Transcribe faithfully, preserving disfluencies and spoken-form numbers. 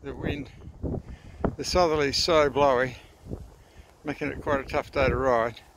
the wind. The southerly is so blowy, making it quite a tough day to ride.